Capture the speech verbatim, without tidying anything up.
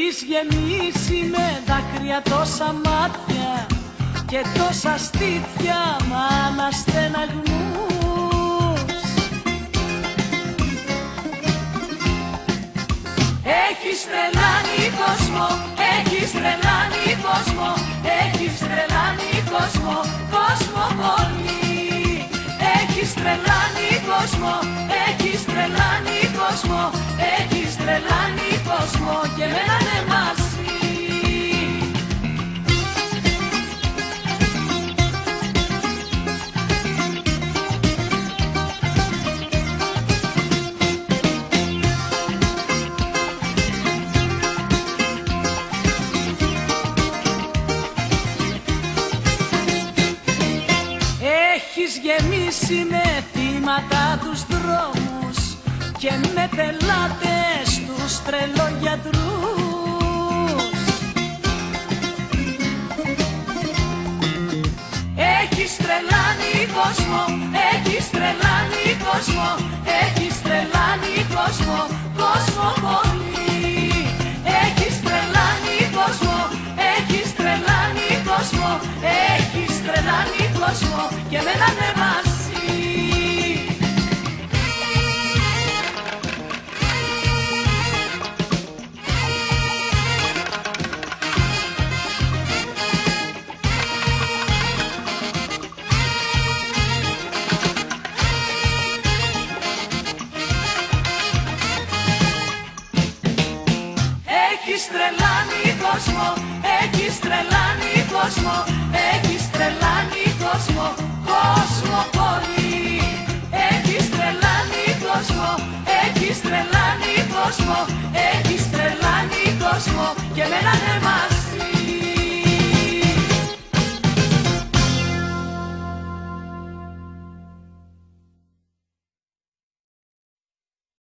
Έχεις γεμίσει με δάκρυα τόσα μάτια και τόσα στήθια μ' αναστεναγμούς. Έχεις τρελάνει κόσμο, έχεις τρελάνει κόσμο, έχεις τρελάνει κόσμο, κόσμο πολύ. Έχεις τρελάνει κόσμο, έχεις τρελάνει κόσμο, έχεις τρελάνει κόσμο και εμένα ναι μαζί. Έχεις γεμίσει με θύματα τους δρόμους και με πελάτες τους τρελογιατρούς. Έχεις τρελάνει κόσμο, έχεις τρελάνει κόσμο, έχεις τρελάνει κόσμο, κόσμο πολύ. Έχεις τρελάνει κόσμο, έχεις τρελάνει κόσμο, έχεις τρελάνει κόσμο και εμένα ναι μαζί. Έχεις τρελάνει κόσμο, έχεις τρελάνει κόσμο, έχεις τρελάνει κόσμο, κόσμο πολύ. Έχεις τρελάνει κόσμο, έχεις τρελάνει κόσμο, έχεις τρελάνει κόσμο και εμένα ναι.